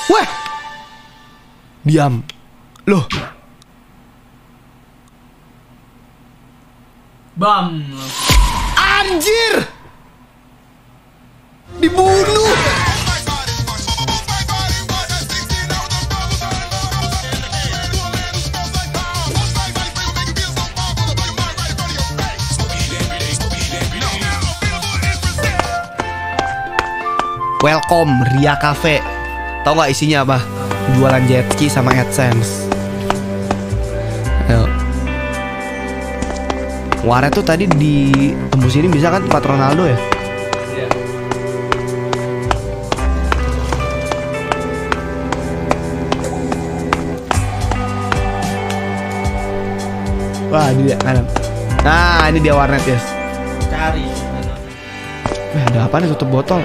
Weh, diam. Loh, Bam. anjir, dibunuh. Welcome Ria Cafe. Tahu nggak isinya apa? Jualan jet ski sama AdSense. Ayo. Warnet tuh tadi di tembus ini bisa kan tempat Ronaldo ya? Iya. Wah, ini dia kanan. Nah, ini dia warnet, guys. Cari. Ada apa nih, tutup botol?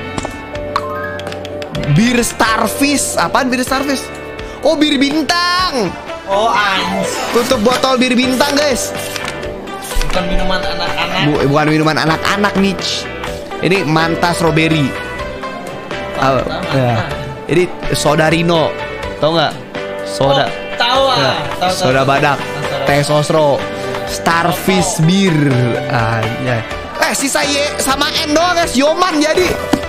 Bir Starfish. Apaan bir Starfish? Oh, bir bintang. Oh, ans. Tutup botol bir bintang, guys. Bukan minuman anak-anak. Bukan minuman anak-anak, Mitch. Ini Manta Strawberry. Ya. Ini soda Rino. Tahu nggak? Soda. Tahu Ya, Tahu. soda badak. Teh sosro. Starfish beer. Ya. Sisa Y sama N doang, guys. Yoman jadi.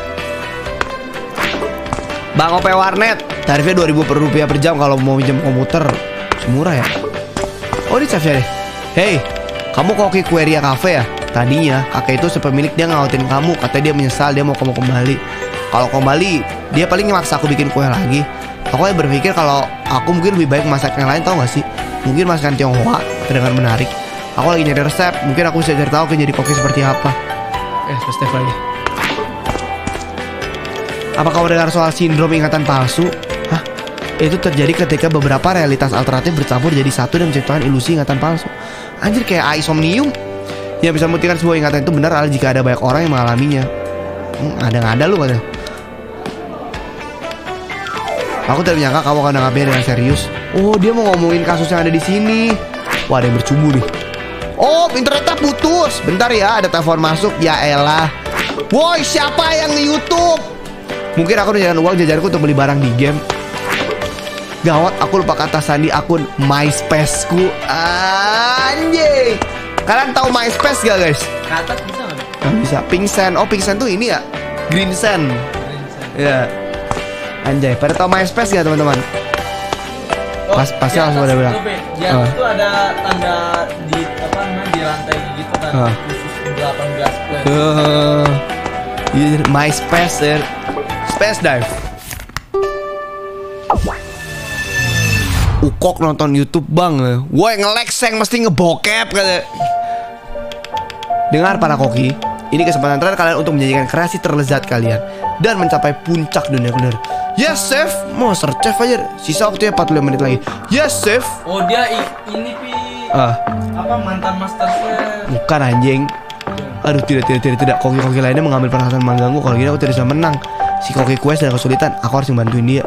Bang OP Warnet, tarifnya 2.000 rupiah per jam kalau mau minjem komputer. Murah ya. Oh, ini chefnya deh. Hey, kamu koki kue Ria Cafe ya? Tadinya kakek itu sepemilik dia ngautin kamu. Katanya dia menyesal, dia mau kamu kembali. Kalau kembali, dia paling maksa aku bikin kue lagi. Aku berpikir kalau aku mungkin lebih baik masak yang lain, tau gak sih? Mungkin masakan Tionghoa, terdengar menarik. Aku lagi nyari resep, mungkin aku bisa cari tahu jadi koki seperti apa. Step lagi. Apa kamu dengar soal sindrom ingatan palsu? Hah? Itu terjadi ketika beberapa realitas alternatif bercampur jadi satu dan menciptakan ilusi ingatan palsu. Anjir, kayak insomnium. Yang bisa membuktikan sebuah ingatan itu benar adalah jika ada banyak orang yang mengalaminya. Ada lu katanya. Aku tidak menyangka kamu akan menanggapinya dengan serius. Oh, dia mau ngomongin kasus yang ada di sini. Wah, ada yang bercumbu nih. Oh, internetnya putus. Bentar ya, ada telepon masuk. Ya elah. Woi, siapa yang di YouTube? Mungkin aku menjalankan uang jajanku untuk beli barang di game. Gawat, aku lupa kata sandi akun MySpace-ku. Anjing. Kalian tahu MySpace gak, guys? Ke atas bisa nggak? Gak bisa. Pink Sand. Oh, Pink Sand tuh ini ya? Green Sand. Ya. Anjay, pada tahu MySpace gak, teman-teman? Pasti langsung pada bilang. Di atas tuh ada tanda di apa namanya di lantai gitu kan. Khusus 18 plus. MySpace ya. Space Dive. Ukok nonton YouTube bang. Woi, nge-lag seng mesti ngebokep kata. Dengar para koki, ini kesempatan terakhir kalian untuk menjanjikan kreasi terlezat kalian dan mencapai puncak dunia bener. Yes, chef. Monster chef aja. Sisa waktunya 45 menit lagi. Yes, chef. Oh, dia ini apa mantan master chef. Bukan anjing. Aduh, tidak. Koki-koki lainnya mengambil perhatian mengganggu. Kalau gini aku tidak bisa menang. Si koki kue sedang kesulitan. Aku harus membantuin dia.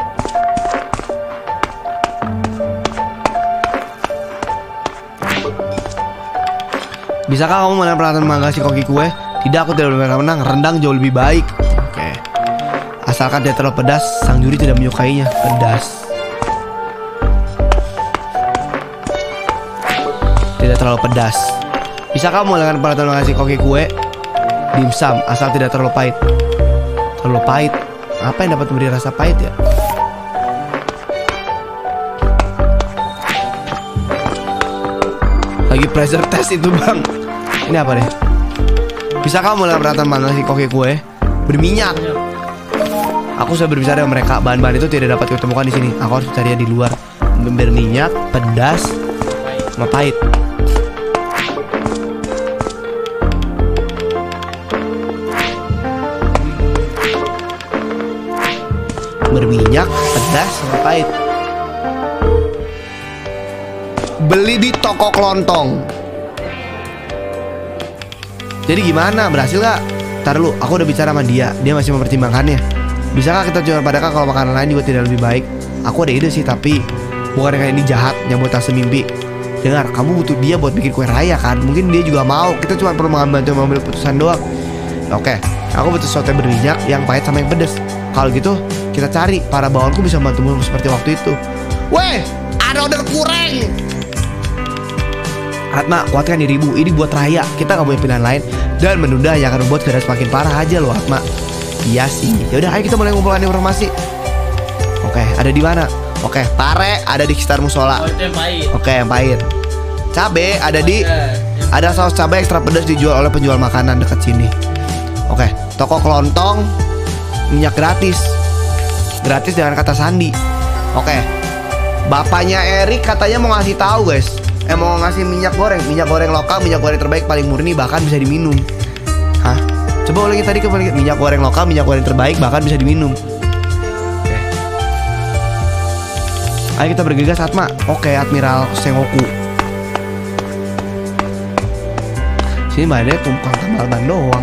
Bisakah kamu menahan perhatian mangga si koki kue? Tidak, aku tidak boleh menang. Rendang jauh lebih baik. Oke. Asalkan tidak terlalu pedas. Sang juri tidak menyukainya. Pedas. Tidak terlalu pedas. Bisakah kamu menahan perhatian mangga si koki kue? Dimsum, asal tidak terlalu pahit. Terlalu pahit. Apa yang dapat memberi rasa pahit ya? Lagi pressure test itu bang. Ini apa deh? Bisa kamu melihat perhatian mana si koki kue berminyak? Aku sudah berbicara dengan mereka. Bahan-bahan itu tidak dapat ditemukan di sini. Aku harus mencarinya di luar. Berminyak, pedas, sama pahit. Berminyak, pedas, sama pahit. Beli di toko kelontong. Jadi gimana? Berhasil gak? Ntar lu, aku udah bicara sama dia. Dia masih mempertimbangkannya. Bisakah kita jual pada kak kalau makanan lain juga tidak lebih baik? Aku ada ide sih, tapi bukan kayak ini jahat, nyambut tas mimpi. Dengar, kamu butuh dia buat bikin kue raya kan? Mungkin dia juga mau. Kita cuma perlu mengambil keputusan doang. Oke, aku butuh sesuatu yang berminyak, yang pahit sama yang pedas. Kalau gitu, kita cari. Para bawonku bisa membantumu seperti waktu itu. Weh, ada order kurang. Atma, kuatkan dirimu. Ini buat Raya. Kita gak punya pilihan lain. Dan menunda yang akan membuat keadaan semakin parah aja loh, Atma. Iya sih. Yaudah, ayo kita mulai ngumpulkan informasi. Oke, ada di mana? Oke, pare ada di sekitar musola. Oh, itu yang pahit. Oke, yang pahit. Cabe ada di... Ada saus cabai ekstra pedas dijual oleh penjual makanan dekat sini. Oke, toko kelontong. Minyak gratis. Gratis dengan kata sandi. Oke. Bapaknya Erik katanya mau ngasih tahu guys. Mau ngasih minyak goreng lokal, minyak goreng terbaik paling murni bahkan bisa diminum. Hah? Coba ulangi tadi kembali. Minyak goreng lokal, minyak goreng terbaik bahkan bisa diminum. Oke. Ayo kita bergegas Atma. Oke, Admiral Sengoku. Sini badannya tumpang tambal ban doang.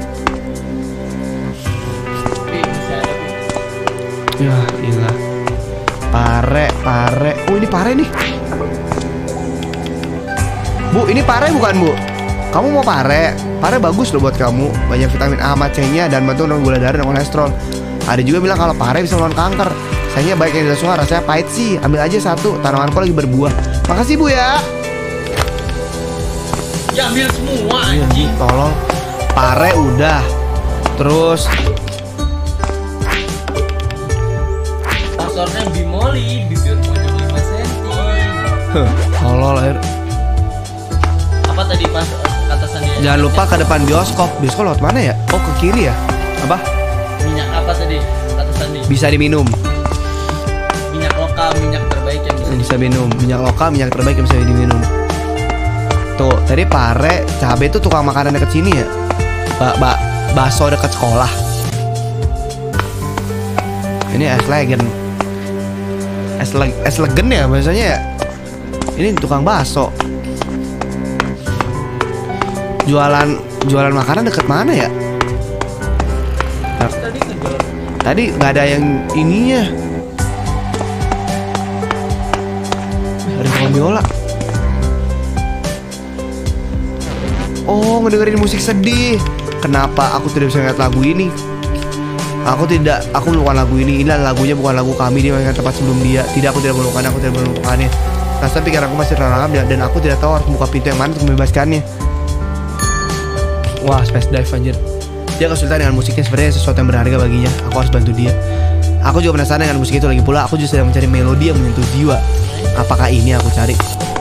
Ya, gila. Pare. Oh, ini pare nih. Bu, ini pare bukan, Bu? Kamu mau pare? Pare bagus loh buat kamu. Banyak vitamin A sama C-nya dan bantu menurunkan gula darah dan kolesterol. Ada juga bilang kalau pare bisa melawan kanker. Sayangnya baik yang tidak suka, rasanya pahit sih. Ambil aja satu, tanamanku lagi berbuah. Makasih, Bu ya. Ya ambil semua anjing. Tolong. Pare udah. Terus Pasornya bimoli, bibir monyong 5 cm. tolol air. Apa tadi pas kata Sandia? Jangan lupa ke depan bioskop. Bioskop lewat mana ya? Oh, ke kiri ya? Apa? Minyak apa tadi kata Sandi? Bisa diminum. Minyak lokal, minyak terbaik yang Bisa minum. Minyak lokal, minyak terbaik yang bisa diminum. Tuh, tadi pare, cabai tuh tukang makanan deket sini ya. Bakso deket sekolah. Ini es legend. Es legend ya biasanya ya. Ini tukang bakso. Jualan makanan deket mana ya? tadi kejual. Tadi nggak ada yang ininya. Ada tukang biola. Oh, ngedengerin musik sedih. Kenapa aku tidak bisa ingat lagu ini? Aku melupakan lagu ini. Inilah lagunya, bukan lagu kami. Dia mainkan tempat sebelum dia. Tidak, aku tidak melupakannya. Rasa pikiran aku masih terlarang dan aku tidak tahu harus buka pintu yang mana untuk membebaskannya. Wah, space dive anjir. Dia kesulitan dengan musiknya, sepertinya sesuatu yang berharga baginya. Aku harus bantu dia. Aku juga penasaran dengan musik itu lagi pula. Aku juga sedang mencari melodi yang menyentuh jiwa. Apakah ini aku cari?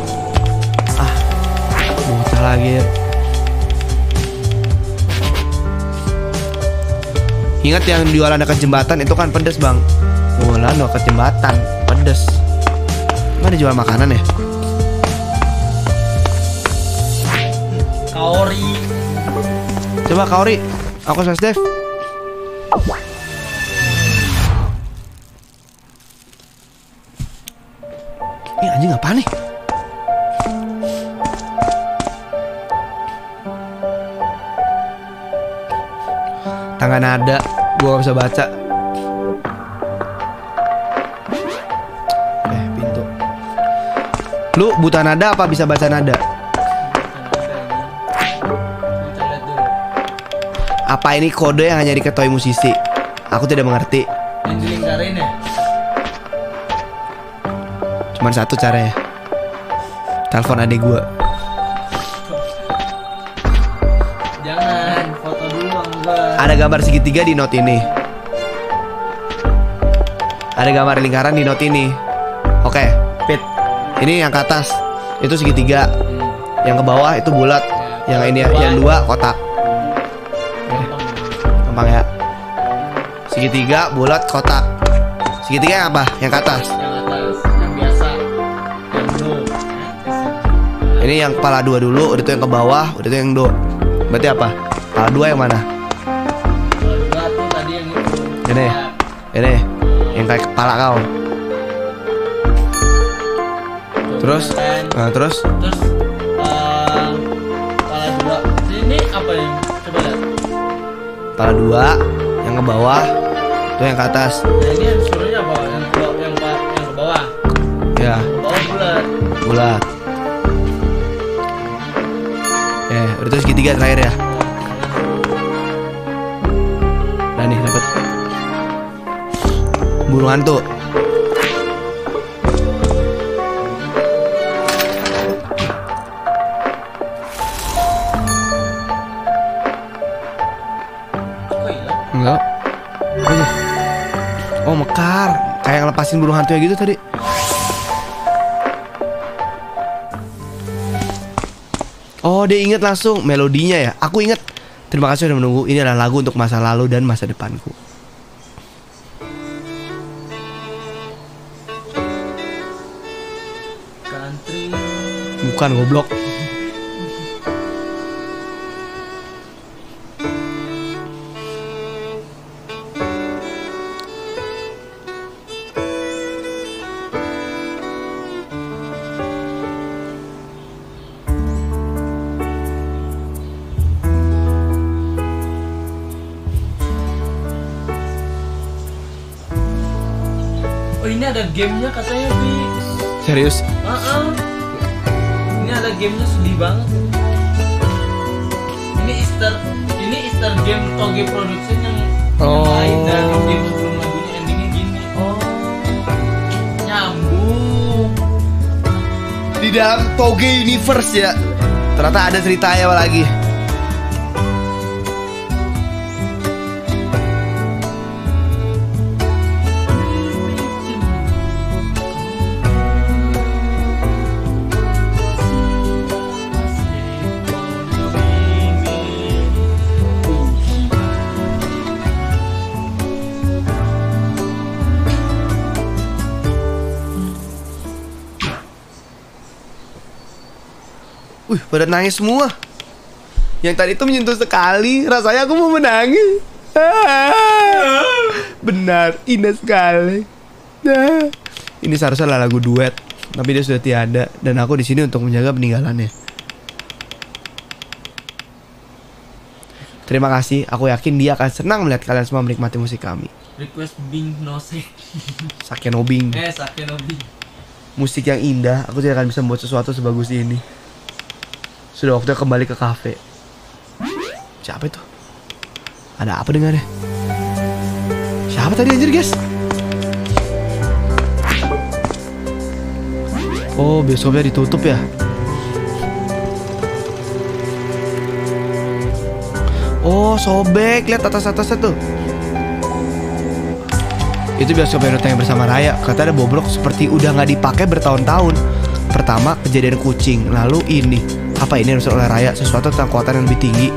Bocah lagi. Ingat yang jualan dekat jembatan itu kan pedes bang. Jualan dekat jembatan pedes. Mana jual makanan ya? Kaori. Coba Kaori. Aku space dive. Ini anjing apa nih? Tangan nada, gua gak bisa baca. Pintu. Lu buta nada apa bisa baca nada? Apa ini kode yang hanya diketahui musisi? Aku tidak mengerti. Yang dilingkarin ya? Cuman satu caranya. Telepon adik gua. Jangan, foto dulu enggak. Ada gambar segitiga di note ini. Ada gambar lingkaran di note ini. Oke, Pit. Ini yang ke atas itu segitiga. Yang ke bawah itu bulat. Yang ini yang dua kotak. Gampang ya. Segitiga, bulat, kotak. Segitiga yang apa? Yang ke atas. Yang atas, yang biasa. Yang blue. Ini yang kepala dua dulu, udah itu yang ke bawah, udah itu yang do. Berarti apa? Kepala dua yang mana? Kalau dua tuh tadi yang itu. Ini. Ini yang kayak kepala kau. Terus? Nah, terus? Terus kepala dua. Ini apa yang? Coba lihat. Kepala dua, yang ke bawah, itu yang ke atas. Nah ini yang suruhnya apa? Yang ke bawah. Ya, Ke bawah bulat. bulat. Udah itu segitiga terakhir ya. Nah nih dapet. burung hantu. Enggak. Oh mekar, kayak ngelepasin burung hantu gitu tadi. Oh dia inget langsung melodinya ya. Aku inget. Terima kasih sudah menunggu. Ini adalah lagu untuk masa lalu dan masa depanku. Country. Bukan goblok. Oh ini ada gamenya katanya Bi. Serius? Ini ada gamenya sedih banget. Ini Easter game Toge Production yang lain dan game sebelum lagunya endingnya gini. Oh nyambung. Di dalam Toge Universe ya. Ternyata ada ceritanya apa lagi. Wih, pada nangis semua. Yang tadi itu menyentuh sekali. Rasanya aku mau menangis. Benar, indah sekali. Ini seharusnya adalah lagu duet, tapi dia sudah tiada. Dan aku di sini untuk menjaga peninggalannya. Terima kasih, aku yakin dia akan senang melihat kalian semua menikmati musik kami. Request Bing Nose. Sakenobing. Sakenobing. Musik yang indah, aku tidak akan bisa membuat sesuatu sebagus ini. Sudah waktunya kembali ke kafe. Siapa itu? Ada apa dengannya? Siapa tadi anjir guys? Oh bioskopnya ditutup ya. Oh sobek, lihat atas-atasnya tuh. Itu bioskop yang datang bersama Raya. Kata ada bobrok seperti udah nggak dipakai bertahun-tahun. Pertama kejadian kucing, lalu ini. Apa ini yang oleh Raya? Sesuatu tentang kekuatan yang lebih tinggi.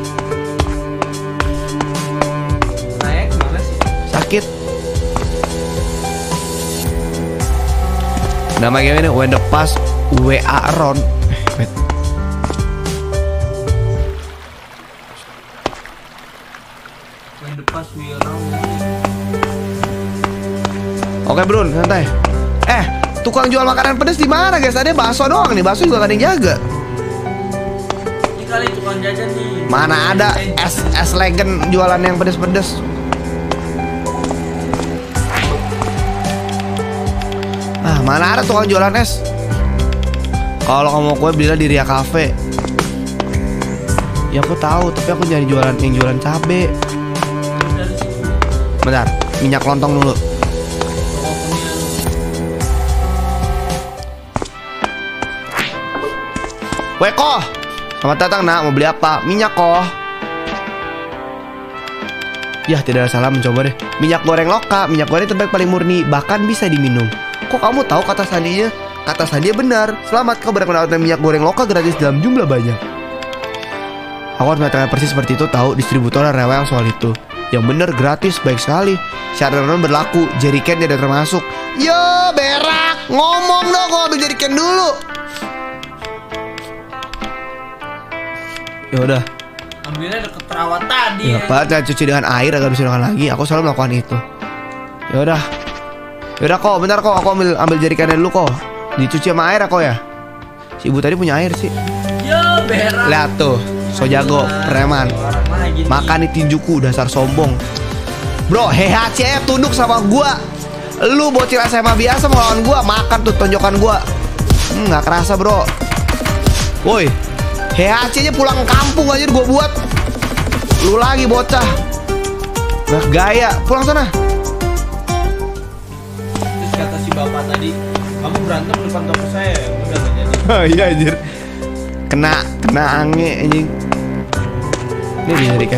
Raya gimana sih? Sakit. Nama gamenya When the Past WA Around. Wait. When the Past We Around. Oke Brun, santai. Tukang jual makanan pedas di mana guys? Ada bakso doang nih, bakso juga gak ada yang jaga. Kali tukang jajan nih. Mana ada es legend jualan yang pedes-pedes. Mana ada tukang jualan es. Kalau kamu mau kue belilah di Ria Cafe. Ya aku tahu, tapi aku nyari jualan yang jualan cabe. Bentar, minyak lontong dulu. Weko, selamat datang nak, mau beli apa? Minyak kok. Ya tidak ada salah mencoba deh. Minyak goreng Loka, minyak goreng terbaik paling murni, bahkan bisa diminum. Kok kamu tahu kata sandinya? Kata sandinya benar. Selamat, kau berhak mendapatkan minyak goreng Loka gratis dalam jumlah banyak. Aku harus mengatakan persis seperti itu, tahu distributor rewel soal itu. Yang bener gratis, baik sekali. Syarat non berlaku, jeriken tidak termasuk. Yo berak, ngomong dong kok ambil jeriken dulu. Ya udah. Ambilnya deket perawat tadi. Ya Pak, jangan cuci dengan air agar bisa digunakan lagi. Aku selalu melakukan itu. Ya udah. Ya udah kok, bentar kok. Aku ambil jerikannya dulu kok. Dicuci sama air kok ya. Si ibu tadi punya air sih. Yo berak. Lihat tuh, so jago, preman. Makan di tinjuku, dasar sombong. Bro, HHC tunduk sama gua. Lu bocil SMA biasa mau lawan gua, makan tuh tonjokan gua. Nggak kerasa bro. Woi, HHC-nya pulang kampung aja gue buat. Lu lagi bocah. Nah, gaya, pulang sana. kata si bapak tadi, kamu berantem depan toko saya, udah gak jadi. Iya anjir. Kena ange anjing. Ini dijadikan.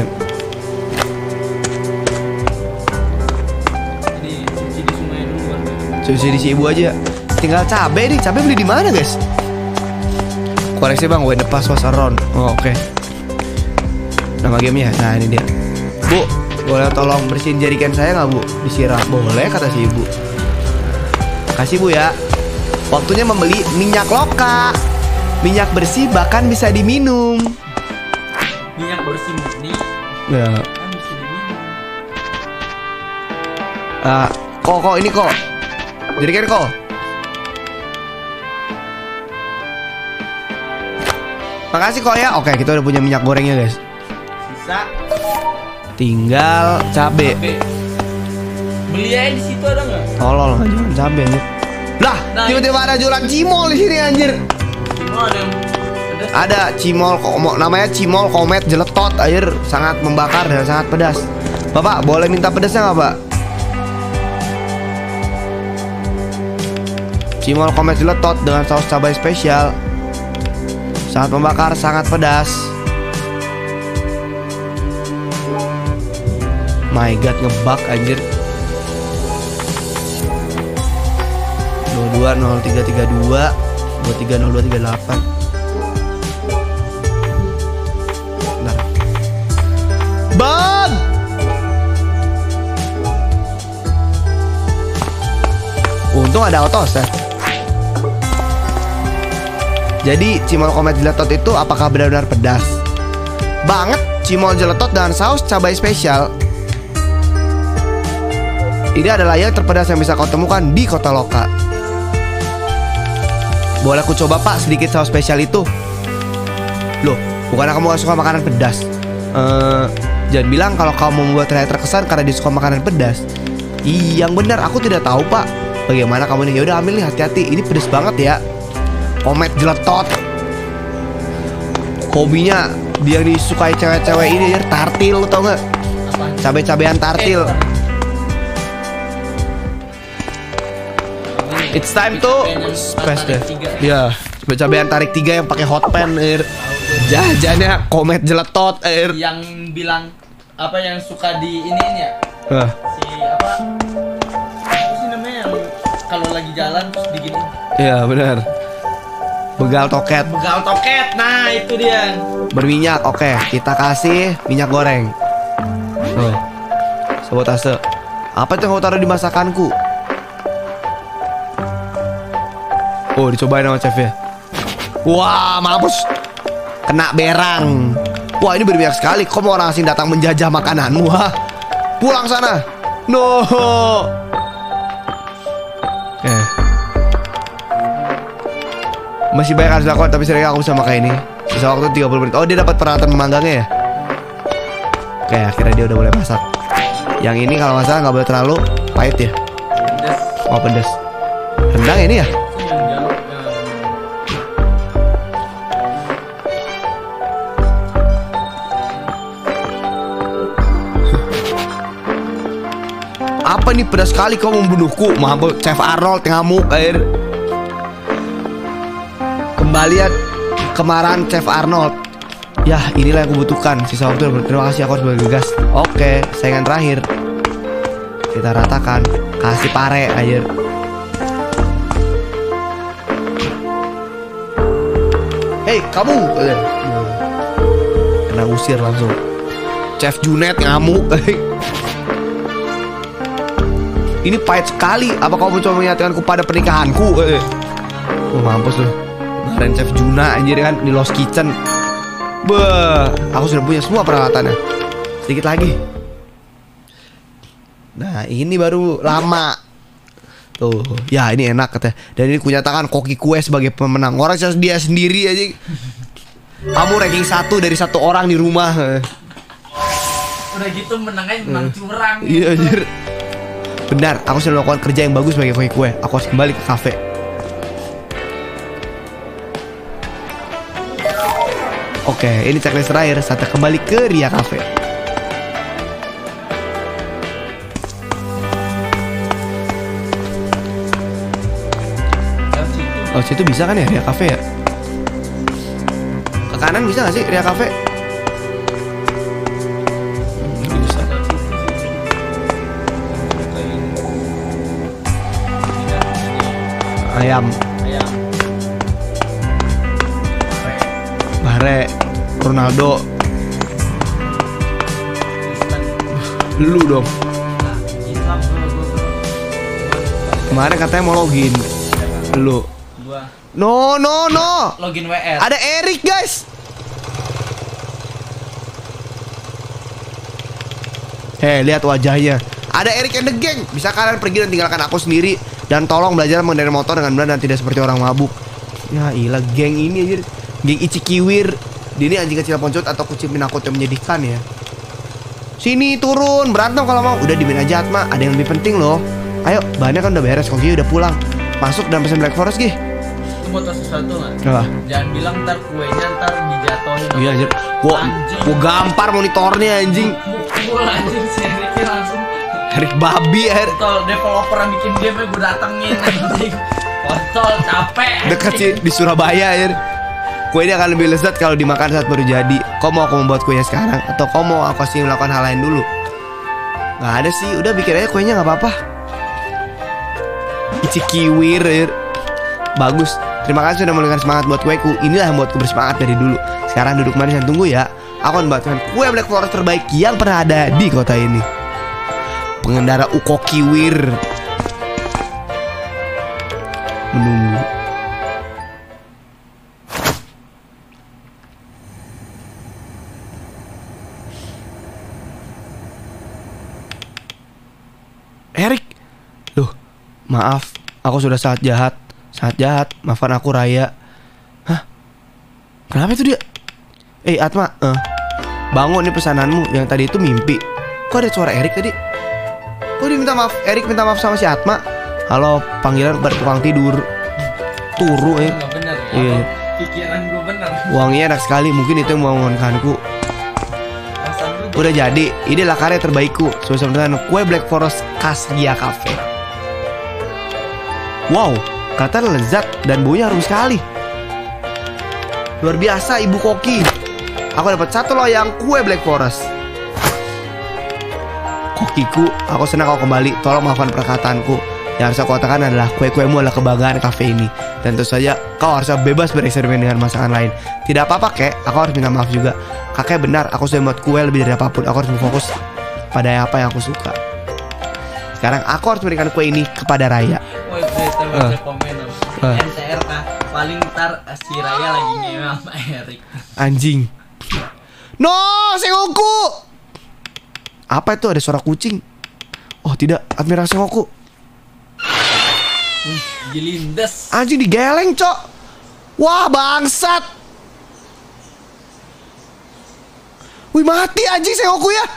Jadi cuci di sungai dulu kan. Cuci di si ibu aja. Tinggal cabe nih. Cabe beli di mana, guys? Koreksi bang, when the pass was around. Oh, oke. Nama gamenya. Nah ini dia. Bu, boleh tolong bersihin jerigen saya nggak bu? Disiram. Boleh kata si ibu. Kasih bu ya. Waktunya membeli minyak loka. Minyak bersih bahkan bisa diminum. Minyak bersih murni. Ya. Kan bisa diminum. Kok ini kok. Jerigen kok. Makasih kok ya. Oke, kita udah punya minyak gorengnya guys. Sisa tinggal cabe. Beli aja di situ ada nggak? Tolol nggak jualan cabe anjir. Lah, Nah, tiba-tiba ada jualan cimol di sini anjir. Oh, ada yang pedas. Ada cimol namanya cimol komet jeletot air sangat membakar dan sangat pedas. Bapak, boleh minta pedasnya nggak, Pak? Cimol komet jeletot dengan saus cabai spesial. Sangat membakar, sangat pedas. My god, ngebug anjir. 220332 230238. Bentar. Bang! Untung ada autosave. Jadi cimol komet jeletot itu apakah benar-benar pedas? Banget cimol jeletot dengan saus cabai spesial. Ini adalah yang terpedas yang bisa kau temukan di Kota Loka. Boleh aku coba pak sedikit saus spesial itu? Loh, bukannya kamu gak suka makanan pedas? Jangan bilang kalau kamu membuat saya terkesan karena dia suka makanan pedas. Yang benar, aku tidak tahu pak. Bagaimana kamu nih? Yaudah ambil nih, hati-hati. Ini pedas banget ya. Komet jeletot. Hobinya dia disukai cewek-cewek ini ya, tartil, tau gak? Cabe-cabean tartil. It's time to space deh. Ya, cabe-cabean tarik 3 yang pakai hot pan air. Jajannya komet jeletot air. Yang bilang apa yang suka di ini ya? Si apa? Apa sih namanya yang kalau lagi jalan terus digini? Iya, benar. Begal toket. Begal toket. Nah, itu dia. Berminyak. Oke, kita kasih minyak goreng. Tuh. Sabotase. Apa itu yang kau taruh di masakanku? Oh, dicobain sama chef ya. Wah, mampus. Kena berang. Wah, ini berminyak sekali. Kok mau orang asing datang menjajah makananmu? Wah. Pulang sana. No. Masih banyak harus dilakukan, tapi sering aku bisa makan ini. Bisa waktu 30 menit. Oh, dia dapat peralatan memanggangnya ya. Oke, akhirnya dia udah boleh masak. Yang ini kalau nggak salah nggak boleh terlalu pahit ya. Pedas. Oh, pedas. Rendang ini ya. Apa nih pedas sekali kau membunuhku? Mampus, Chef Arnold ngamuk air. Kembalian kemarahan Chef Arnold. Ya, inilah yang kubutuhkan. Sisa waktu. Terima kasih, aku harus bergegas. Oke, saingan terakhir. Kita ratakan. Kasih pare air. Hei, kamu. Kena usir langsung. Chef Junet ngamuk. Ini pahit sekali. Apa kau mencoba menyatakanku pada pernikahanku? Mampus lu. Kemarin Chef Juna anjir kan di Lost Kitchen. Beuh, aku sudah punya semua peralatannya. Sedikit lagi. Nah, ini baru lama. Tuh, ya ini enak katanya. Dan ini kunyatakan Koki Kue sebagai pemenang. Orang dia sendiri aja. Kamu ranking 1 dari 1 orang di rumah. Udah gitu menangnya menang curang. Iya anjir. Benar, aku sudah melakukan kerja yang bagus sebagai Koki Kue. Aku harus kembali ke kafe. Oke, ini checklist terakhir. Saatnya kembali ke Ria Cafe. Oh, situ bisa kan ya Ria Cafe ya? Ke kanan bisa gak sih Ria Cafe? Bisa. Ayam. Bare. Ronaldo. Lu dong. Kemarin katanya mau login. Lu. No. Login WR. Ada Erik guys. Lihat wajahnya. Ada Erik and the gang. Bisa kalian pergi dan tinggalkan aku sendiri. Dan tolong belajar mengendarai motor dengan benar dan tidak seperti orang mabuk. Ya ilah, geng ini aja. Geng Ichikiwir. Dia ini anjing kecil poncut atau kucing penakut yang menyedihkan ya. Sini turun, berantem kalau mau. Udah dimin aja Atma, ada yang lebih penting loh. Ayo, bahannya kan udah beres, Koki udah pulang. Masuk dan pesen Black Forest Gih. Itu mau tahu sesuatu nggak? Apa? Jangan bilang ntar kuenya ntar dijatuhin. Iya anjir. Gua gampar monitornya anjing. Mukul anjir si Eriknya langsung. Erik babi air. Kontol developer yang bikin game gue datengin anjing. Kontol capek. Dekat sih di Surabaya air. Kue ini akan lebih lezat kalau dimakan saat baru jadi. Kau mau aku membuat kuenya sekarang atau kau mau aku sih melakukan hal lain dulu? Nggak ada sih, udah bikin aja kuenya nggak apa-apa. Ichikiwir air. Bagus. Terima kasih sudah memberikan semangat buat kueku. Inilah yang membuatku bersemangat dari dulu. Sekarang duduk manis dan tunggu ya. Aku akan membuatkan kue Black Forest terbaik yang pernah ada di kota ini. Pengendara Ukokiwir menunggu. Erik, loh, maaf, aku sudah sangat jahat, maafkan aku Raya. Hah? Kenapa itu dia? Atma, bangun nih pesananmu yang tadi itu mimpi. Kok ada suara Erik tadi? Kok dia minta maaf? Erik minta maaf sama si Atma. Halo, panggilan kepada tukang tidur. Turu Nggak bener ya? Iya. Pikiran gue bener. Uangnya enak sekali, mungkin itu yang membangunkanku. Udah jadi, inilah karya terbaikku. Sesuai dengan kue Black Forest khas Ria Cafe. Wow, kata lezat dan baunya harum sekali. Luar biasa Ibu Koki. Aku dapat 1 loyang kue Black Forest. Kokiku, aku senang kau kembali. Tolong maafkan perkataanku. Yang harus aku katakan adalah kue-kuemu adalah kebanggaan kafe ini. Dan tentu saja kau harus bebas bereksperimen dengan masakan lain. Tidak apa-apa kek, aku harus minta maaf juga. Kakek benar, aku sudah membuat kue lebih dari apapun. Aku harus berfokus pada apa yang aku suka. Sekarang aku harus memberikan kue ini kepada Raya. Woi, kita baca komen NTRK. Paling ntar si Raya lagi ngewe sama Erik. Anjing. No, Sengoku. Apa itu, ada suara kucing? Oh tidak, Admiral Sengoku. Gelindes. Anjing digeleng cok. Wah bangsat. Wih mati anjing Sengoku ya.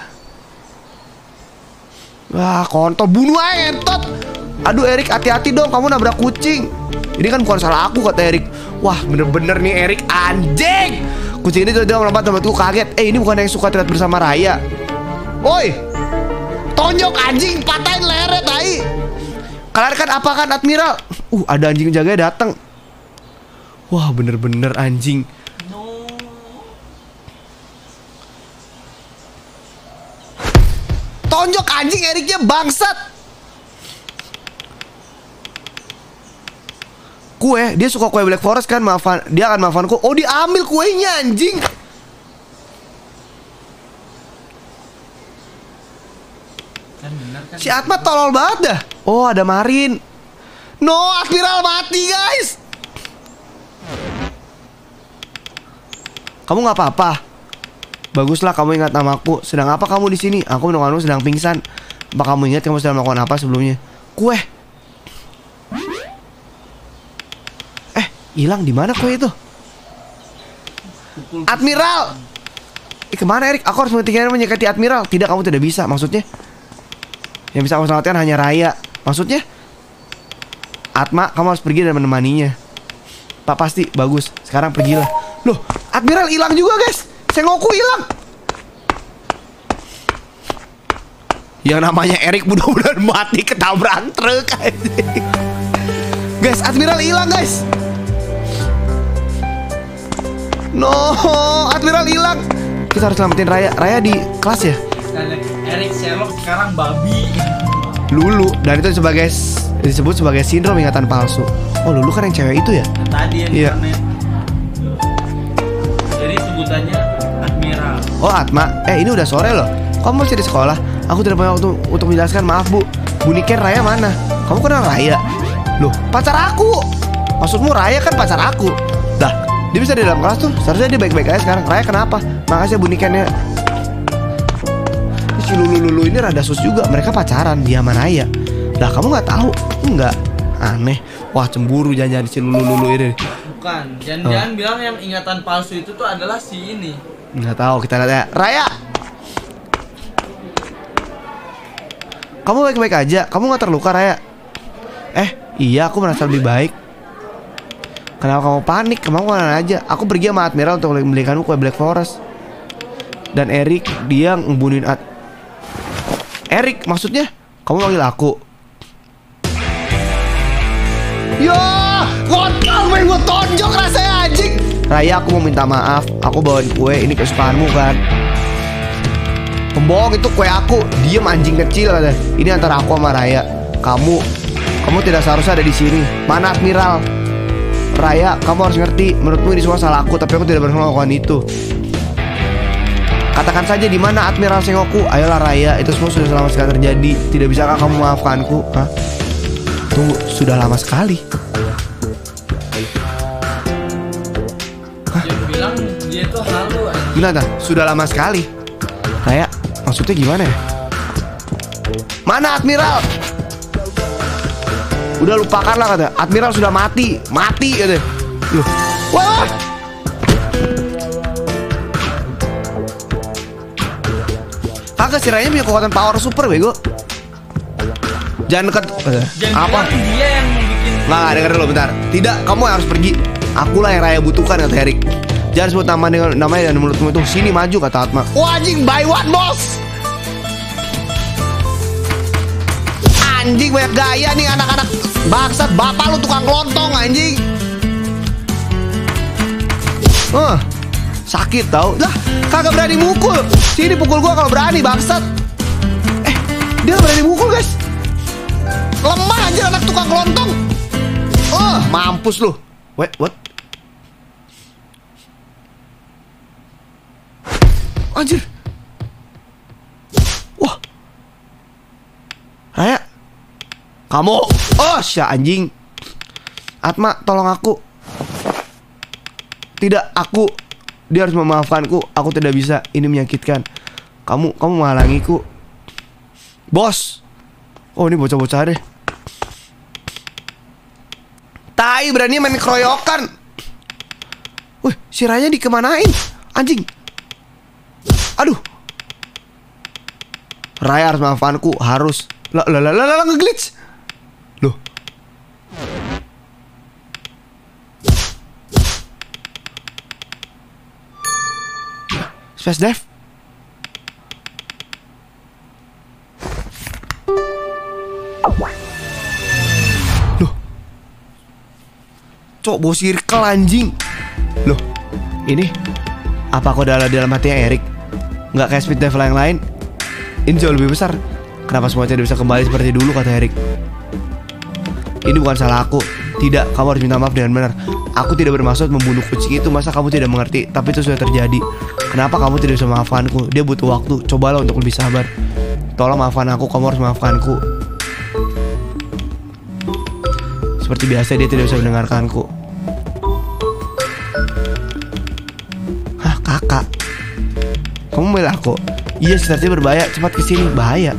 Wah kontol, bunuh aja entot. Aduh Erik, hati-hati dong, kamu nabrak kucing. Ini kan bukan salah aku kata Erik. Wah bener-bener nih Erik anjing. Kucing ini tiba-tiba melompat tempatku kaget. Ini bukan yang suka terlihat bersama Raya. Woi, tonjok anjing, patahin lehernya tai. Kalian kan apa kan Admiral? Ada anjing jaga datang. Wah bener-bener anjing. No. Tonjok anjing Eriknya bangsat. Kue, dia suka kue Black Forest kan, maafan, dia akan maafanku. Oh diambil kuenya anjing. Kan bener kan? Si Atma tolol banget dah. Oh ada Marin. No, Admiral mati guys. Kamu nggak apa-apa. Baguslah kamu ingat namaku. Sedang apa kamu di sini? Aku menemukanmu sedang pingsan. Apa kamu ingat kamu sedang melakukan apa sebelumnya? Kue. Hilang di mana kue itu? Admiral. Kemana Erik? Aku harus menghentikan menyekati Admiral. Tidak, kamu tidak bisa. Maksudnya? Yang bisa kamu selamatkan hanya Raya. Maksudnya? Atma, kamu harus pergi dan menemaninya. Pak pasti, bagus. Sekarang pergilah. Loh, Admiral hilang juga guys. Sengoku hilang. Yang namanya Erik mudah-mudahan mati ketabrak truk. Guys, Admiral hilang guys. No, Admiral hilang. Kita harus selamatin Raya. Raya di kelas ya? Dan Erik Sherlock sekarang babi. Lulu, dan itu disebut sebagai sindrom ingatan palsu. Oh, Lulu kan yang cewek itu ya? Tadi yang Iya. Jadi sebutannya Admiral. Oh, Atma. Ini udah sore loh. Kamu masih di sekolah? Aku tidak punya waktu untuk menjelaskan. Maaf, Bu. Bu Niken, Raya mana? Kamu kenal Raya? Loh, pacar aku. Maksudmu Raya kan pacar aku. Lah, dia bisa di dalam kelas tuh. Seharusnya dia baik-baik aja sekarang. Raya kenapa? Makasih ya Bu Niken ya. Si Lulu ini rada sus juga. Mereka pacaran, dia sama Raya. Lah, kamu nggak tahu? Enggak. Aneh. Wah, cemburu jangan-jangan si Lulu ini. Bukan. Jangan bilang yang ingatan palsu itu tuh adalah si ini. Nggak tahu, kita lihat ya. Raya, kamu baik-baik aja? Kamu nggak terluka, Raya? Iya, aku merasa lebih baik. Kenapa kamu panik? Kamu kemana aja? Aku pergi sama Admiral untuk membelikanmu kue Black Forest. Dan Erik, dia ngebunuhin Erik, maksudnya? Kamu panggil aku? Yo, kotor main gue tonjok rasanya anjing. Raya, aku mau minta maaf. Aku bawain kue ini kesukaanmu kan. Pembohong, itu kue aku. Diem anjing kecil katanya. Ini antara aku sama Raya. Kamu tidak seharusnya ada di sini. Mana Admiral? Raya, kamu harus ngerti. Menurutmu ini semua salah aku, tapi aku tidak berhak melakukan itu. Katakan saja di mana Admiral Sengoku. Ayolah Raya, itu semua sudah lama sekali terjadi. Tidak bisakah kamu memaafkanku? Hah? Tunggu, sudah lama sekali. Dia bilang dia tuh halu. Gimana? Sudah lama sekali. Raya, maksudnya gimana ya? Mana Admiral? Udah lupakanlah kata. Admiral sudah mati. Mati kata. Loh. Wah. Kagak, si Raya punya kekuatan power super bego. Jangan dekat. Jangan Apa? bilang dia yang bikin. Nggak, denger dulu bentar. Tidak, kamu harus pergi. Akulah yang Raya butuhkan kata Erik. Jangan sebut namanya dan mulutmu itu. Sini maju kata Atma. Wah anjing, buy one boss. Anjing banyak gaya nih anak-anak. Bangsat, bapak lu tukang lontong anjing. Sakit tau. Lah, kagak berani mukul. Sini pukul gua kalau berani bangsat. Dia gak berani mukul guys. Lemah anjir anak tukang lontong. Mampus lu. Wait, what? Anjir. Wah. Raya, kamu. Si anjing. Atma, tolong aku. Tidak, aku. Dia harus memaafkanku. Aku tidak bisa. Ini menyakitkan. Kamu menghalangiku. Bos. Oh, ini bocah-bocah deh. Tai, berani main keroyokan. Wih, si Raya dikemanain? Anjing. Aduh. Raya harus maafkanku. Harus. Lah, nge-glitch. Loh. Space dive. Loh. Cok, bawa circle anjing. Loh. Ini apa aku dalam hatinya Erik? Nggak kayak speed dive yang lain. Ini jauh lebih besar. Kenapa semua tidak bisa kembali seperti dulu kata Erik? Ini bukan salah aku. Tidak, kamu harus minta maaf dengan benar. Aku tidak bermaksud membunuh kucing itu. Masa kamu tidak mengerti? Tapi itu sudah terjadi. Kenapa kamu tidak bisa memaafkanku? Dia butuh waktu. Cobalah untuk lebih sabar. Tolong maafkan aku. Kamu harus maafkanku. Seperti biasa dia tidak bisa mendengarkanku. Hah, kakak? Kamu membela aku? Iya, situasinya berbahaya. Cepat kesini, bahaya.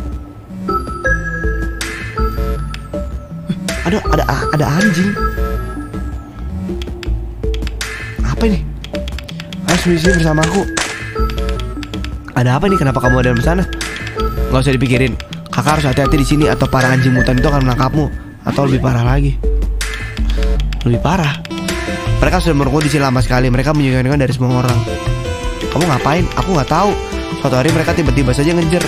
Ada anjing. Apa ini? Ayo sini bersama aku. Ada apa nih? Kenapa kamu ada di sana? Gak usah dipikirin. Kakak harus hati-hati di sini atau para anjing mutan itu akan menangkapmu. Atau lebih parah lagi. Lebih parah. Mereka sudah menunggu di sini lama sekali. Mereka menyembunyikan dari semua orang. Kamu ngapain? Aku nggak tahu. Suatu hari mereka tiba-tiba saja ngejar.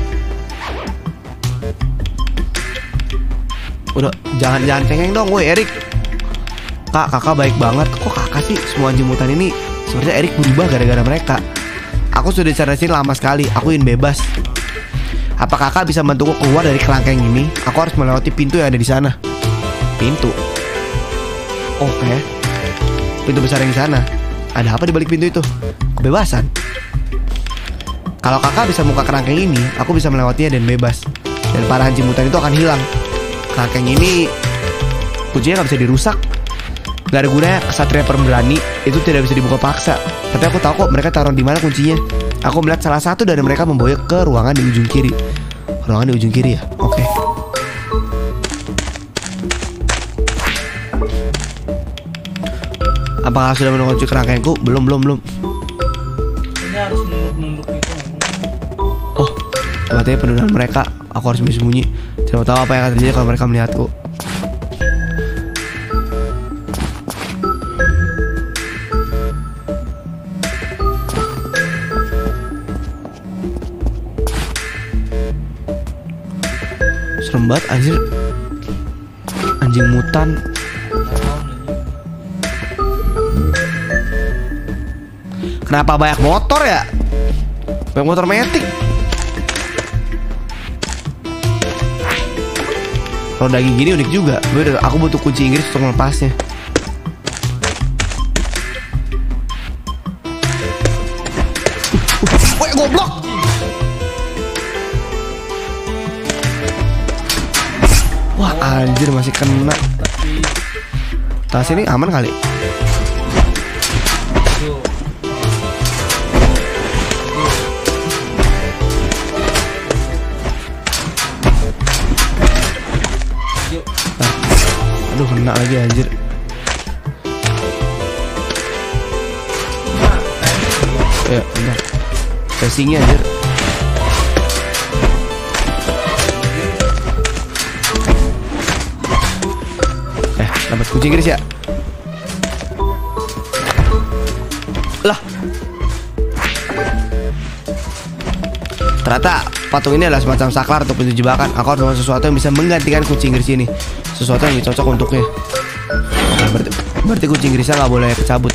Udah, jangan cengeng dong, woi Erik. Kakak baik banget. Kok kakak sih? Semua anjing mutan ini sepertinya Erik berubah gara-gara mereka. Aku sudah di sana sini lama sekali. Aku ingin bebas. Apa kakak bisa bantuku keluar dari kerangkeng ini? Aku harus melewati pintu yang ada di sana. Pintu. Oke. Pintu besar yang di sana. Ada apa di balik pintu itu? Kebebasan. Kalau kakak bisa buka kerangkeng ini, aku bisa melewatinya dan bebas. Dan para hancur mutan itu akan hilang. Kerangkeng ini kuncinya nggak bisa dirusak. Gak ada gunanya kesatria pemberani itu tidak bisa dibuka paksa. Tapi aku tahu kok mereka taruh di mana kuncinya. Aku melihat salah satu dari mereka membawa ke ruangan di ujung kiri. Ruangan di ujung kiri ya. Oke. Apakah sudah mengunci kerangkengku? Belum. Ini harus nunduk itu. Oh, katanya pendudukan mereka. Aku harus bersembunyi. Tidak tahu apa yang akan terjadi kalau mereka melihatku. Serem banget anjir. Anjing mutan. Kenapa banyak motor ya? Banyak motor metik. Kalau daging gini unik juga. Aku butuh kunci Inggris untuk melepasnya. Woi goblok. Wah anjir masih kena. Tas ini aman kali. Aduh kena lagi anjir. Ya benar. Casingnya anjir. Dapat kunci Inggris ya. Lah. Ternyata patung ini adalah semacam saklar untuk pintu jebakan. Aku harus menemukan sesuatu yang bisa menggantikan kunci Inggris ini. Sesuatu yang lebih cocok untuknya. Oke, berarti kunci Inggrisnya nggak boleh kecabut.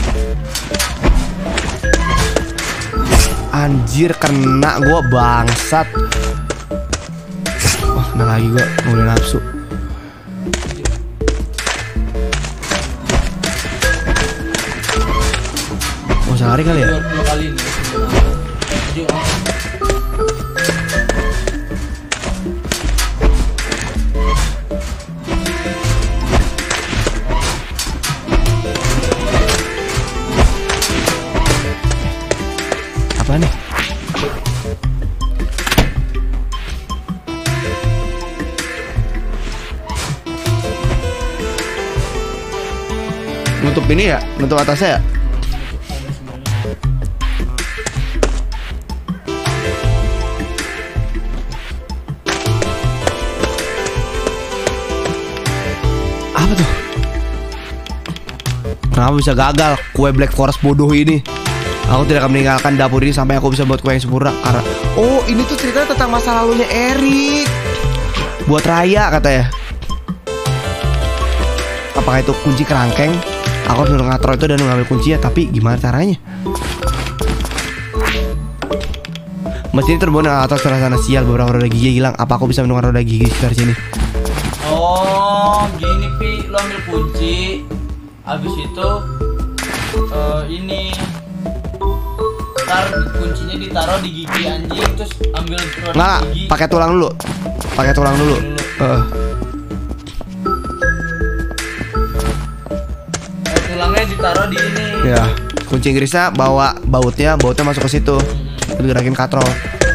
Anjir kena gue bangsat. Wah kena lagi gue. Mulai nafsu. Mau sehari kali ya? 20 kali nih. Apa nih? Nutup ini ya? Nutup atasnya ya? Apa tuh? Kenapa bisa gagal kue Black Forest bodoh ini? Aku tidak akan meninggalkan dapur ini sampai aku bisa buat kue yang sempurna. Karena oh ini tuh ceritanya tentang masa lalunya Erik. Buat Raya katanya. Apakah itu kunci kerangkeng? Aku harus ngatro itu dan mengambil kuncinya. Tapi gimana caranya? Mesin ini terbuat dengan atas sana sial. Beberapa roda gigi hilang. Apa aku bisa menemukan roda gigi sekitar sini? Oh gini Pi, lo ambil kunci. Habis itu ini kuncinya ditaruh di gigi anjing, terus ambil roda nggak, gigi. pakai tulang dulu. Pakai tulang dulu. Tulangnya ditaruh di ini. Ya, kunci Inggrisnya bawa bautnya masuk ke situ. Terus gerakin katrol.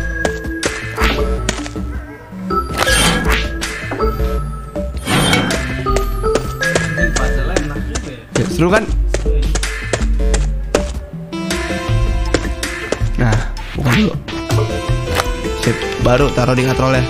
Ya, seru kan? Nah, buka dulu. Sip, baru taruh di katrolnya.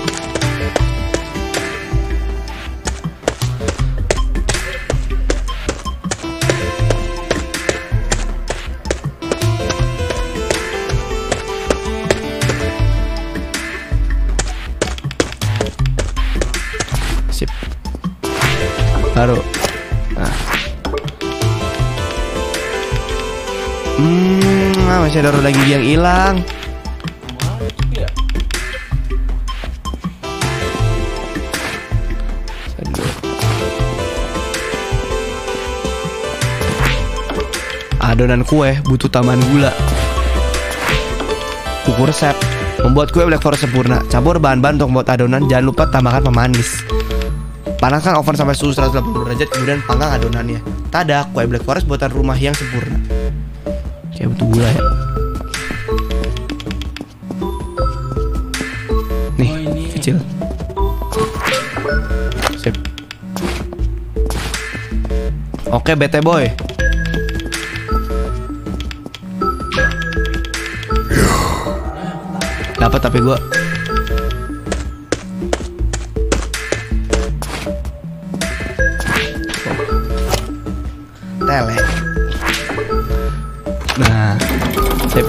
Sip. Baru. Nah. Masih ada roda gigi yang hilang. Ya. Adonan kue butuh tambahan gula. Buku resep. Membuat kue Black Forest sempurna. Campur bahan-bahan untuk membuat adonan. Jangan lupa tambahkan pemanis. Panaskan oven sampai suhu 180 derajat. Kemudian panggang adonannya. Tada, kue Black Forest buatan rumah yang sempurna. Kayak butuh gula ya. Nih, ini kecil. Sip. Oke, BT boy. Dapat tapi gua. Tele. Nah, sip.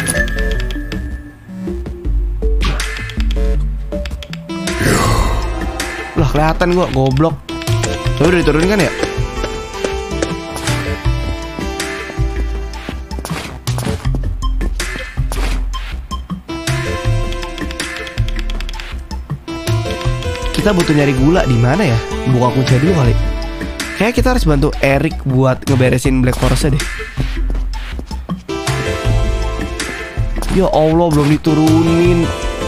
Lah kelihatan gua goblok. Coba udah diturunin kan ya? Kita butuh nyari gula di mana ya? Buka kunci dulu kali. Kayak kita harus bantu Erik buat ngeberesin Black Forest deh. Ya Allah, belum diturunin.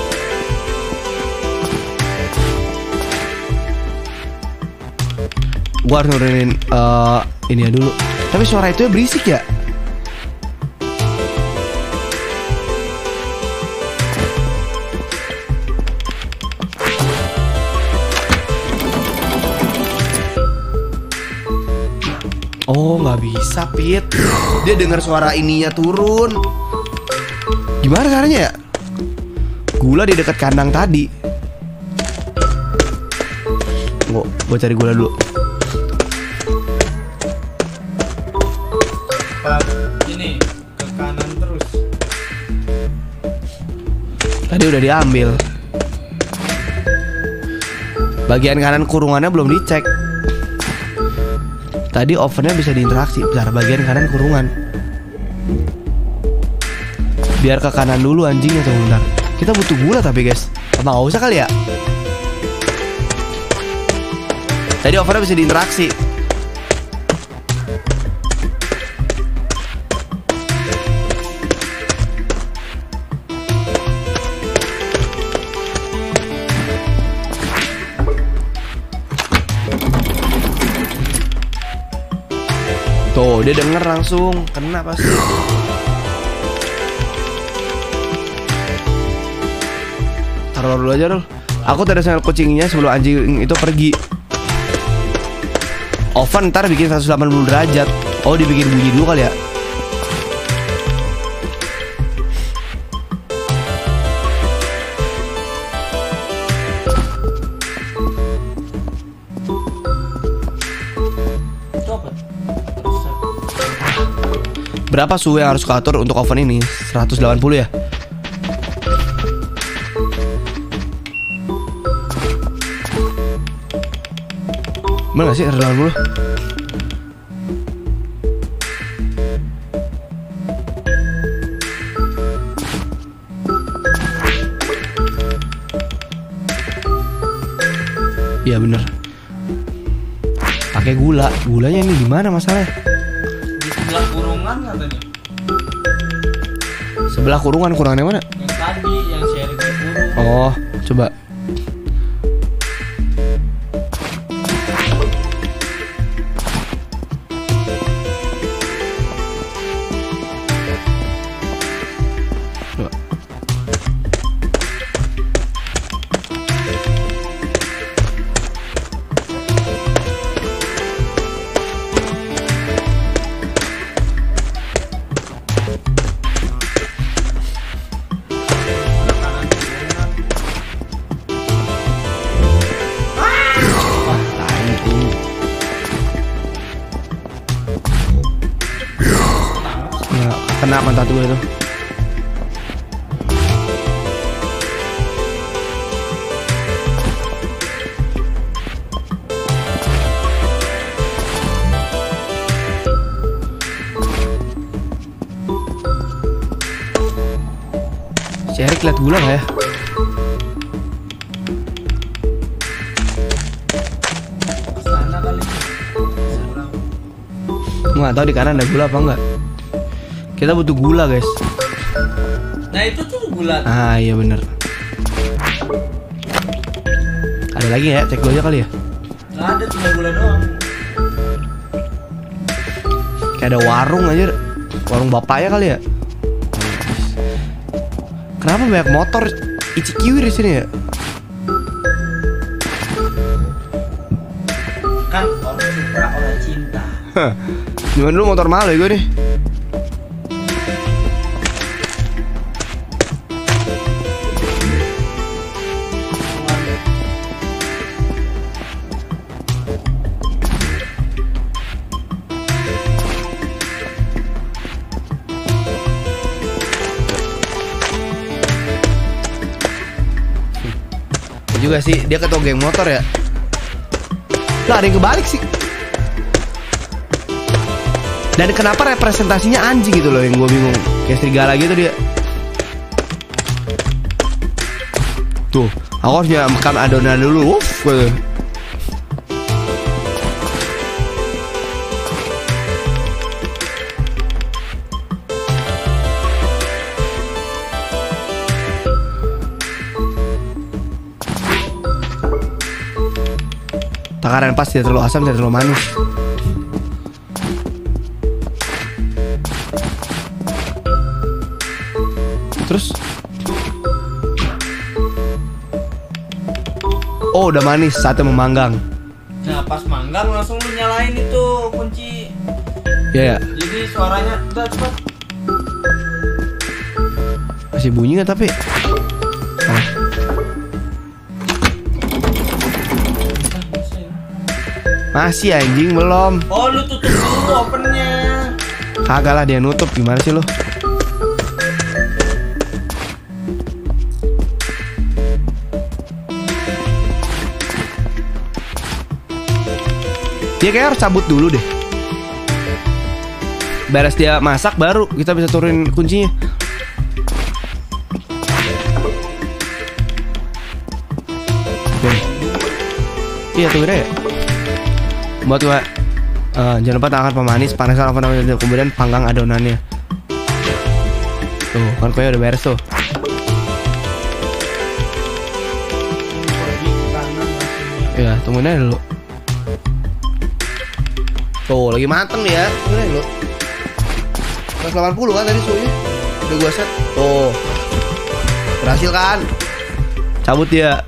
Gua harus nurunin ini ya dulu. Tapi suara itu ya berisik ya. Oh, nggak bisa, Pit. Dia dengar suara ininya turun. Gimana caranya ya? Gula di dekat kandang tadi. Gua cari gula dulu. Ini ke kanan terus. Tadi udah diambil. Bagian kanan kurungannya belum dicek. Tadi ovennya bisa diinteraksi. Bentar, bagian kanan kurungan. Biar ke kanan dulu anjingnya tuh, bentar. Kita butuh gula tapi guys. Apa nggak usah kali ya? Tadi ovennya bisa diinteraksi. Tuh, dia denger langsung. Kena pasti. Taruh dulu aja dulu. Aku tadi sama kucingnya sebelum anjing itu pergi. Oven ntar bikin 180 derajat. Oh, dibikin bunyi dulu kali ya. Berapa suhu yang harus kuatur untuk oven ini? 180 ya? Bener gak sih 180? Iya bener. Pakai gula. Gulanya ini di mana masalahnya? Sebelah kurungan katanya. Sebelah kurungan, kurungannya mana? Yang tadi yang sharing kurung. Oh, coba. Coba. Kena mantap gue itu. Si Erik liat gula gak ya? Sana kali. Nggak tahu di kanan ada gula apa enggak. Kita butuh gula guys. Nah itu tuh gula. Ah iya bener. Ada lagi ya? Cek dulu aja kali ya. Nggak ada, cuma gula doang. Kayak ada warung aja. Warung bapaknya kali ya. Kenapa banyak motor Ichikiwi di sini ya? Kan orang Supra orang cinta. Gimana dulu motor mahal ya gue nih. Juga sih dia ketua geng motor ya. Lah ada yang kebalik sih. Dan kenapa representasinya anjing gitu loh yang gue bingung. Kayak serigala gitu dia. Tuh, aku harus makan adonan dulu. Uff, gitu. Takaran pas, tidak terlalu asam, tidak terlalu manis. Terus oh udah manis, saatnya memanggang. Nah pas manggang langsung lu nyalain itu kunci. Iya ya. Jadi suaranya udah cepet. Masih bunyi nggak tapi? Masih anjing belum. Oh lu tutup dulu opennya. Kagak lah dia nutup, gimana sih lu? Dia kayak harus cabut dulu deh. Beres dia masak baru kita bisa turunin kuncinya. Oke. Iya tuh ya. Buat gue jangan lupa tambahkan pemanis, panaskan oven kemudian panggang adonannya. Tuh kan kue udah beres tuh. Ya tungguin aja dulu. Tuh lagi mateng ya. Tungguin aja dulu. 180 kan tadi suhunya. Udah gue set. Tuh berhasil kan. Cabut dia.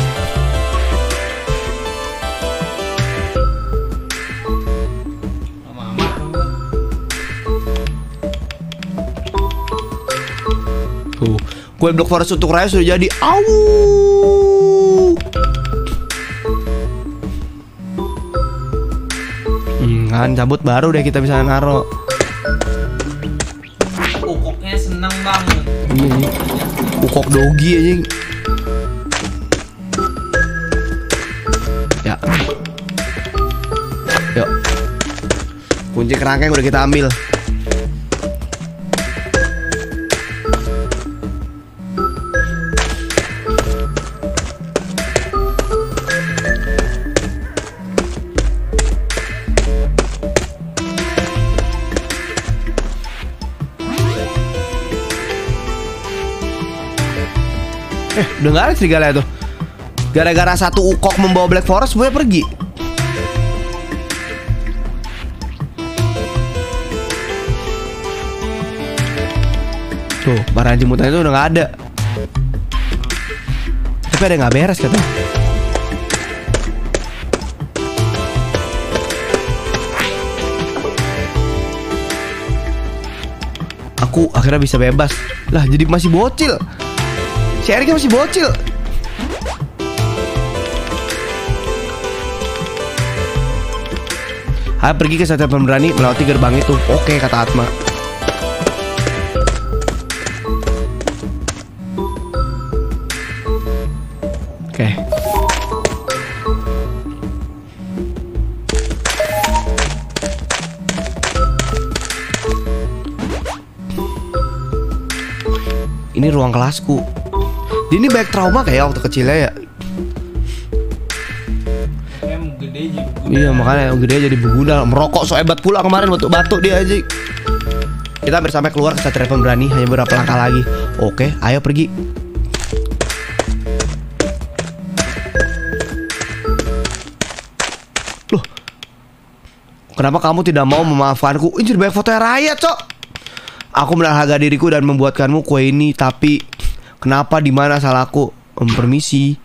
Tuh, kue Black Forest untuk raya sudah jadi. Au. Kan cabut baru deh kita bisa naro. Ukoknya seneng banget. Ini ukok dogi aja. Ya. Yuk. Kunci kerangkeng udah kita ambil. Udah gak ada serigala tuh. Gara-gara satu ukok membawa Black Forest semuanya pergi. Tuh, para anjing mutan itu udah gak ada. Tapi ada yang gak beres katanya. Aku akhirnya bisa bebas. Lah jadi masih bocil. Si Erik masih bocil. Ayo pergi ke setiap pemberani melewati gerbang itu. Oke kata Atma. Oke. Ini ruang kelasku. Dia ini banyak trauma kayak waktu kecilnya ya. Emang gede aja. Iya makanya gede jadi berguna. Merokok so hebat pula kemarin batuk-batuk dia aja. Kita hampir sampai keluar Kesatria Pemberani. Hanya beberapa langkah lagi. Oke, ayo pergi. Loh, kenapa kamu tidak mau memaafkanku? Ini banyak foto Raya, Cok. Aku menahan harga diriku dan membuatkanmu kue ini. Tapi kenapa, di mana salahku? Permisi.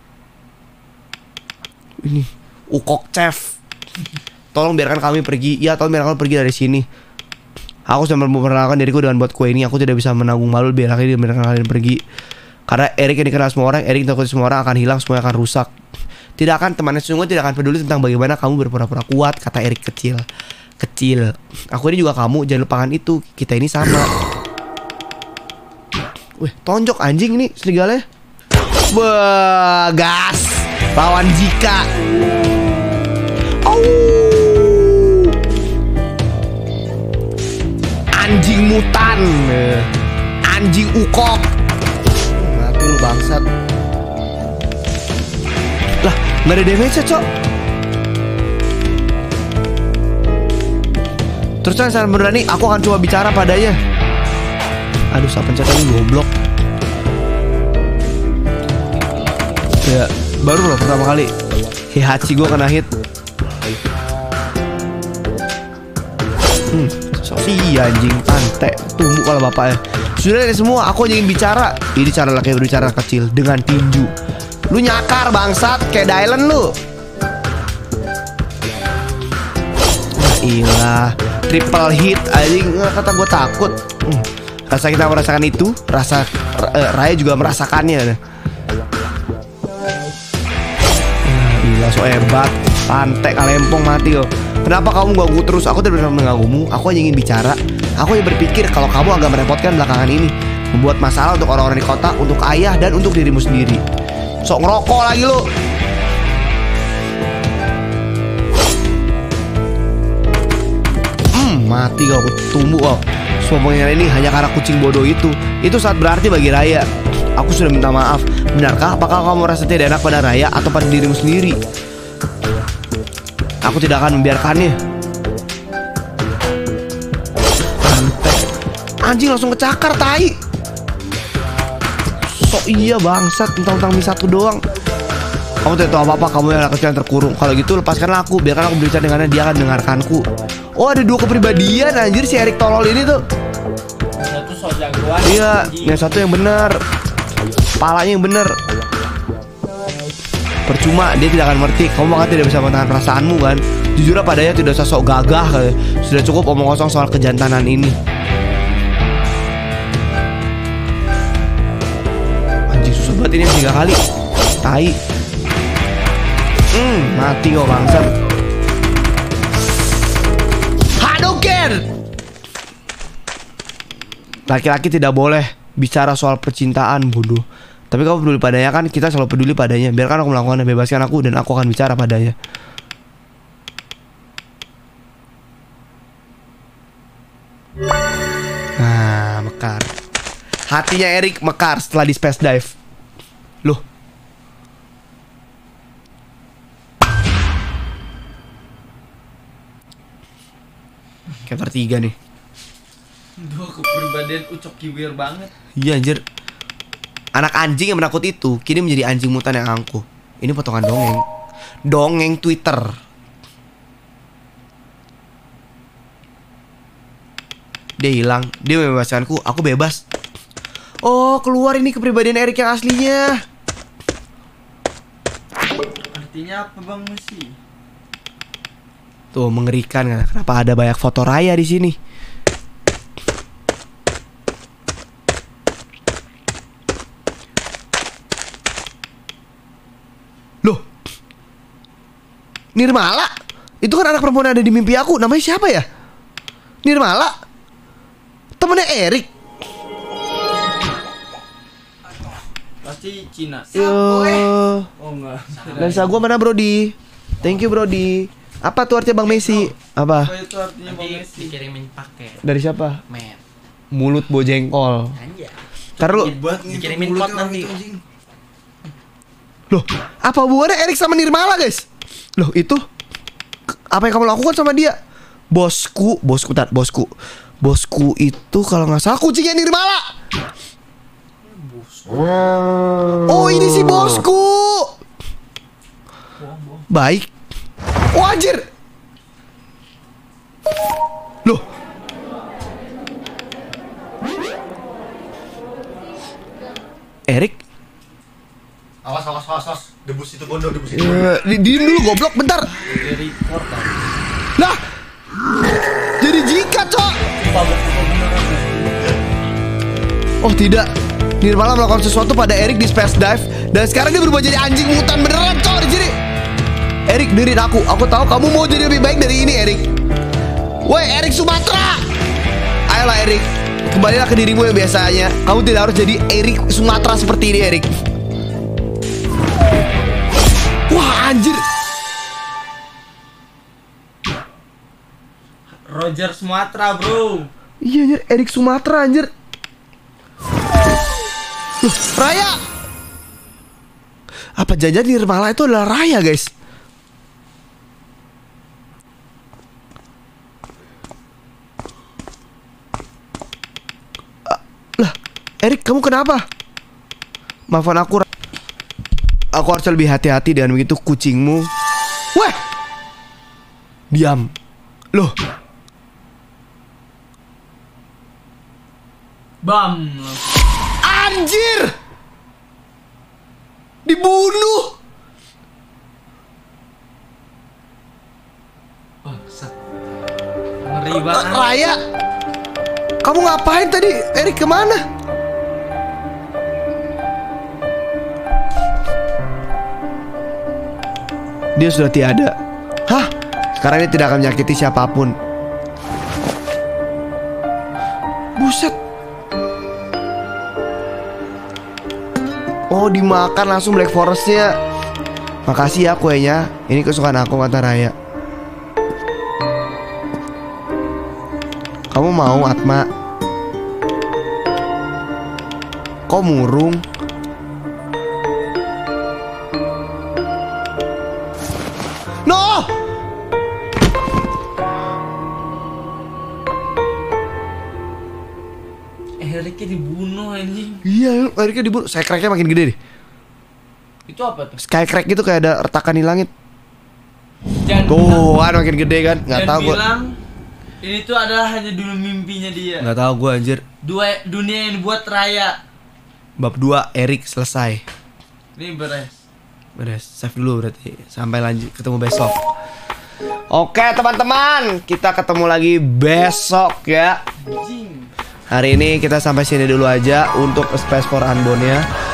Ini Ukok Chef. Tolong biarkan kami pergi. Ya, tolong biarkan kami pergi dari sini. Aku sudah memperkenalkan diriku dengan buat kue ini. Aku tidak bisa menanggung malu. Biarkan kalian pergi. Karena Erik yang dikenal semua orang, Erik takut semua orang akan hilang, semuanya akan rusak. Tidak akan, temannya sungguh tidak akan peduli tentang bagaimana kamu berpura-pura kuat, kata Erik kecil. Aku ini juga kamu, jangan lupakan itu. Kita ini sama. Wih, tonjok anjing ini serigalanya. Wah, gas. Lawan Jika. Oh. Anjing mutan. Anjing ukok. Mati lu bangsat. Lah, nggak ada damage-nya, Cok. Terus saya berani, aku akan coba bicara padanya. Aduh, saya pencet tadi goblok. Ya, baru loh pertama kali. Heihachi gue kena hit. So iya anjing, tante. Tunggu kalau bapaknya. Sudah ini semua, aku ingin bicara. Ini cara laki berbicara kecil dengan tinju. Lu nyakar bangsat, kayak Dylan lu. Ilah, triple hit anjing, kata gue takut. Rasa kita merasakan itu, rasa Raya juga merasakannya. Gila, so hebat. Pantek kalempong mati loh. Kenapa kamu ganggu terus? Aku tidak pernah mengganggumu. Aku hanya ingin bicara. Aku hanya berpikir kalau kamu agak merepotkan belakangan ini, membuat masalah untuk orang-orang di kota, untuk ayah dan untuk dirimu sendiri. Sok ngerokok lagi lo. Mati kau, tumbuh kau. Semua pengingat ini hanya karena kucing bodoh itu. Itu sangat berarti bagi Raya. Aku sudah minta maaf. Benarkah? Apakah kamu merasa tidak enak pada Raya atau pada dirimu sendiri? Aku tidak akan membiarkannya. Antek. Anjing langsung kecakar, tai. Sok iya bangsat, tentang mie satu doang. Kamu tidak tahu apa-apa, kamu yang anak kecil yang terkurung. Kalau gitu lepaskanlah aku, biarkan aku berbicara dengannya, dia akan dengarkanku. Oh, ada dua kepribadian anjir si Erik tolol ini tuh. Yang satu sok jagoan. Iya, yang satu yang benar. Palanya yang benar. Percuma, dia tidak akan ngerti. Kamu kan tidak bisa menahan perasaanmu kan. Jujur padanya tidak usah sok gagah. Sudah cukup omong kosong soal kejantanan ini. Anjing susah banget ini 3 kali. Tai. Mati kok bangsat. Hadouken. Laki-laki tidak boleh bicara soal percintaan, bodoh. Tapi kamu peduli padanya kan, kita selalu peduli padanya. Biarkan aku melakukannya, bebaskan aku dan aku akan bicara padanya. Nah, mekar. Hatinya Erik mekar setelah di space dive. Loh. Kayak bertiga nih. Dua kepribadian Ucok Kiwir banget. Iya anjir. Anak anjing yang menakut itu kini menjadi anjing mutan yang angkuh. Ini potongan dongeng. Dongeng Twitter. Dia hilang. Dia membebaskanku. Aku bebas. Oh, keluar ini kepribadian Erik yang aslinya. Artinya apa Bang Musi? Tuh mengerikan kan. Kenapa ada banyak foto Raya di sini? Loh, Nirmala? Itu kan anak perempuan yang ada di mimpi aku. Namanya siapa ya? Nirmala? Temennya Erik. Pasti Cina. Yo. Oh enggak. Lensa gua mana Brody? Thank you Brody. Apa tuh artinya Bang Messi? Apa? Apa itu artinya Bang Messi? Dikirimin paket. Dari siapa? Men. Mulut bojengkol. Anjay. Ntar lu. Dikirimin pot nanti. Loh, apa hubungannya Erik sama Nirmala, guys? Loh, itu apa yang kamu lakukan sama dia? Bosku itu kalau nggak salah kucingnya Nirmala. Oh, ini si bosku. Baik. Oh, anjir. Loh. Erik. Awas. Debus itu bondo, debus itu. Diem dulu goblok bentar. Lah. Jadi jika, Cok. Oh, tidak. Nirmala melakukan sesuatu pada Erik di Space Dive dan sekarang dia berubah jadi anjing mutan beneran, Cok, di sini. Erik, dengerin aku. Aku tahu kamu mau jadi lebih baik dari ini, Erik. Woi, Erik Sumatra. Ayolah, Erik. Kembalilah ke dirimu yang biasanya. Kamu tidak harus jadi Erik Sumatra seperti ini, Erik. Wah, anjir. Roger Sumatra, bro. Iya, anjir. Erik Sumatra, anjir. Loh, Raya. Apa jangan Nirmala itu adalah Raya, guys? Lah, Erik, kamu kenapa? Maafkan aku. Aku harus lebih hati-hati dengan begitu kucingmu. Wah! Diam. Loh. Bam. Anjir! Dibunuh. Bangsat. Ngeri banget. Raya, kamu ngapain tadi? Erik kemana? Dia sudah tiada. Hah? Sekarang dia tidak akan menyakiti siapapun. Buset. Oh, dimakan langsung Black Forest-nya. Makasih ya kuenya. Ini kesukaan aku, kata Raya. Kamu mau, Atma? Kok murung? No! Eriknya dibunuh anjing. Iya, Eriknya dibunuh. Skycrack-nya makin gede deh. Itu apa tuh? Skycrack gitu kayak ada retakan di langit. Jangan Tuh, kan makin gede kan? Nggak tahu gue. bilang ini tuh adalah hanya dulu mimpinya dia. Nggak tahu gue, anjir. Dunia yang dibuat Raya. Bab 2 Erik selesai. Ini beres. Save dulu berarti. Sampai lanjut ketemu besok. Oke, teman-teman, kita ketemu lagi besok ya. Anjing. Hari ini kita sampai sini dulu aja untuk Space for Unbound-nya.